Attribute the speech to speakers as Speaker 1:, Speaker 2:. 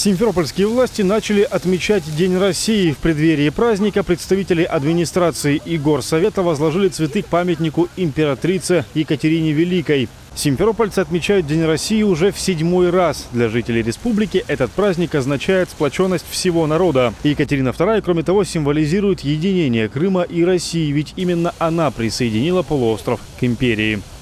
Speaker 1: Симферопольские власти начали отмечать День России. В преддверии праздника представители администрации и горсовета возложили цветы к памятнику императрице Екатерине Великой. Симферопольцы отмечают День России уже в 7-й раз. Для жителей республики этот праздник означает сплоченность всего народа. Екатерина II, кроме того, символизирует единение Крыма и России, ведь именно она присоединила полуостров к империи.